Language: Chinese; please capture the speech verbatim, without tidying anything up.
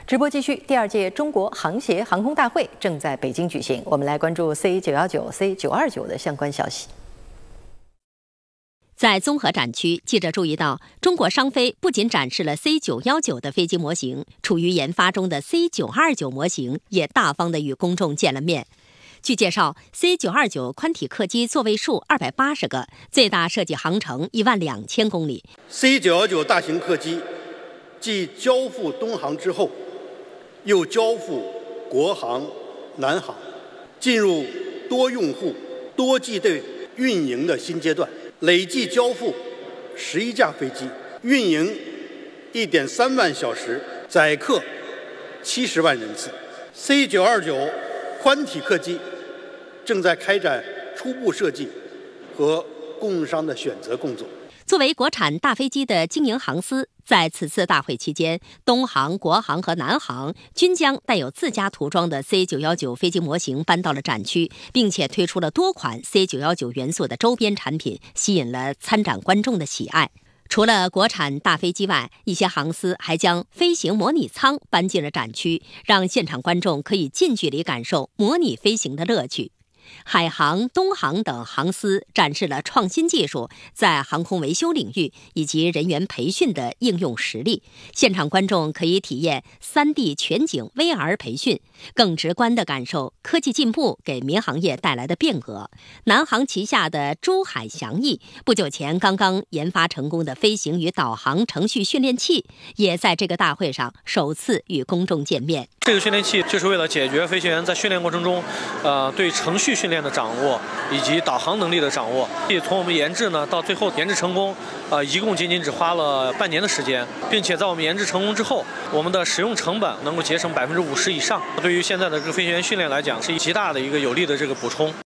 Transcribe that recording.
直播继续，第二届中国航协航空大会正在北京举行，我们来关注 C 九一九、C 九二九的相关消息。 在综合展区，记者注意到，中国商飞不仅展示了 C 九一九的飞机模型，处于研发中的 C 九二九模型也大方地与公众见了面。据介绍 ，C 九二九宽体客机座位数二百八十个，最大设计航程一万两千公里。 C 九一九大型客机继交付东航之后，又交付国航、南航，进入多用户、多机队运营的新阶段。累计交付十一架飞机，运营一点三万小时，载客七十万人次。C 九二九宽体客机正在开展初步设计和供应商的选择工作。 作为国产大飞机的经营航司，在此次大会期间，东航、国航和南航均将带有自家涂装的 C 九一九飞机模型搬到了展区，并且推出了多款 C 九一九元素的周边产品，吸引了参展观众的喜爱。除了国产大飞机外，一些航司还将飞行模拟舱搬进了展区，让现场观众可以近距离感受模拟飞行的乐趣。海航、东航等航司展示了创新技术在航空维修领域以及人员培训的应用实力，现场观众可以体验 三 D 全景 V R 培训，更直观地感受科技进步给民航业带来的变革。南航旗下的珠海翔翼不久前刚刚研发成功的飞行与导航程序训练器，也在这个大会上首次与公众见面。 这个训练器就是为了解决飞行员在训练过程中，呃，对程序训练的掌握以及导航能力的掌握。从我们研制呢到最后研制成功，呃，一共仅仅只花了半年的时间，并且在我们研制成功之后，我们的使用成本能够节省百分之五十以上。对于现在的这个飞行员训练来讲，是极大的一个有力的这个补充。